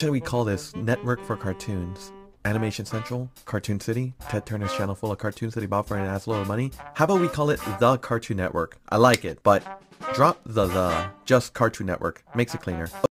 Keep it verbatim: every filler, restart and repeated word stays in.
should we call this? Network for cartoons. Animation Central, Cartoon City, Ted Turner's channel full of cartoons that he bought for an ass load of money. How about we call it the Cartoon Network? I like it, but drop the the, just Cartoon Network. Makes it cleaner.